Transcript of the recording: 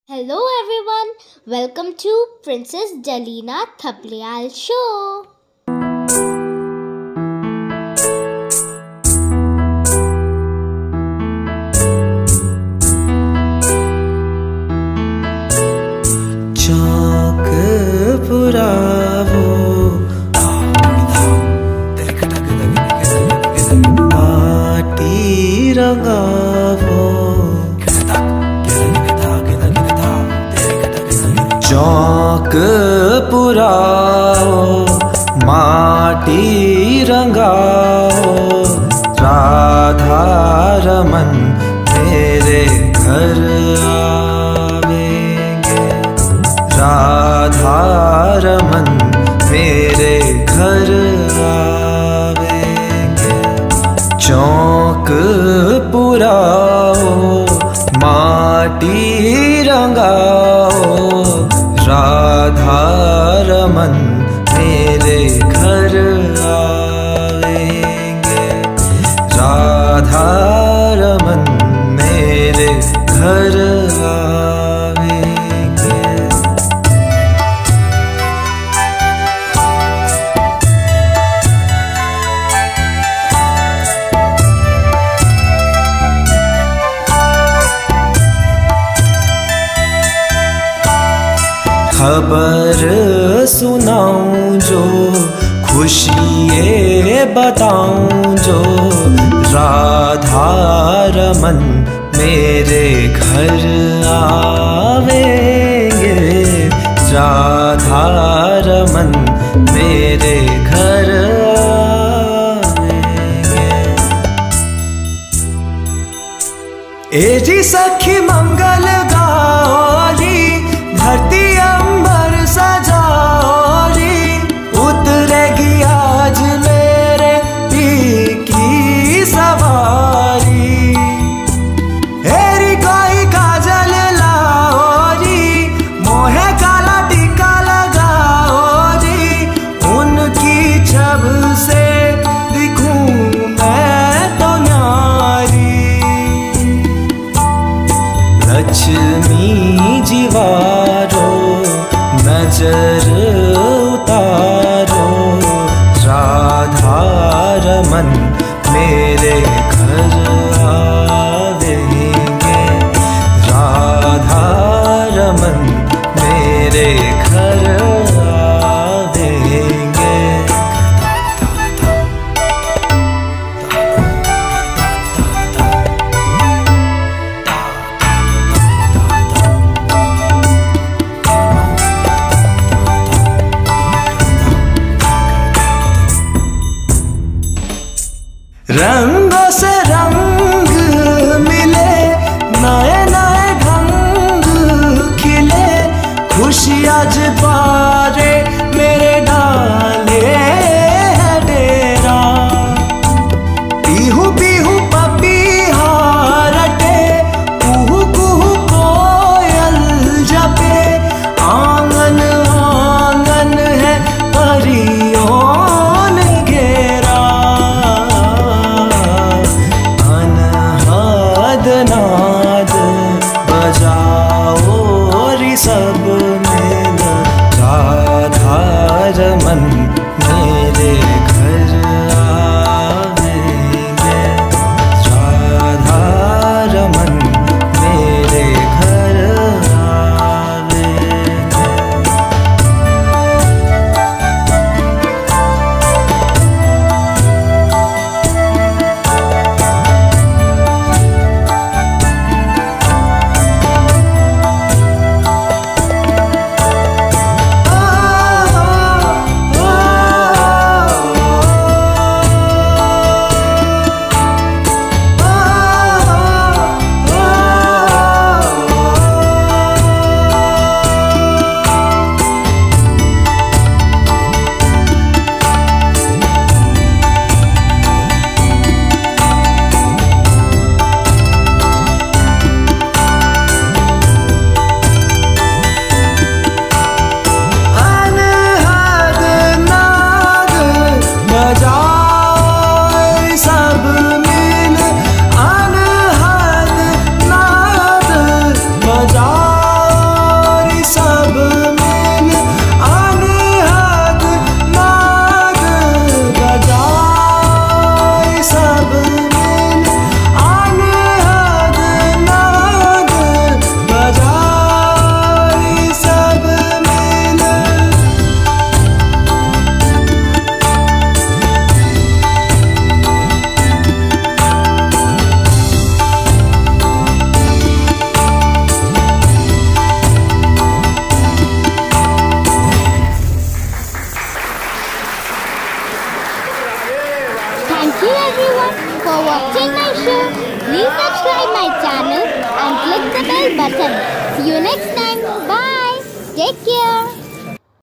Hello everyone, welcome to Princess Jalina Thapliyal Show. चौक पुरावो माटी रंगावो चौक पुराओ माटी रंगाओ राधा रमन मेरे घर आवेंगे राधा रमन मेरे घर आवेंगे चौक पुराओ माटी रंगाओ राधा रमन मेरे घर आवेंगे राधा रमन मेरे घर आवेंगे। खबर सुनाऊं जो खुशिये बताऊं जो राधा रमन मेरे घर आवेंगे राधा रमन मेरे घर आवेंगे। ए जी सखी मंगल गाओरी धरती अंबर सजाओरी उतरेगी आज मेरे पी की सवारी हेरी कोई काजल लाओरी मोहे काला टीका लगाओरी उनकी छब से दिखूं मैं तो न्यारी लक्ष्मी जीवारो नजर उतारो राधा रमन मेरे घर आवेंगे राधा रमन मेरे घर आवेंगे। रंगों से रंग मिले नए नए ढंग खिले खुशी आज बारे मेरे डाले है डेरा पीहू पीहू पपीहा रटे कुहू कुहू कोयल जपे आंगन आंगन है परियों ने घेरा नाद बजाओ री सब मिल राधा रमन मेरे घर आवेंगे राधा रमन मेरे घर आवेंगे। you everyone for watching my show. Please subscribe my channel and click the bell button. See you next time. Bye. Take care.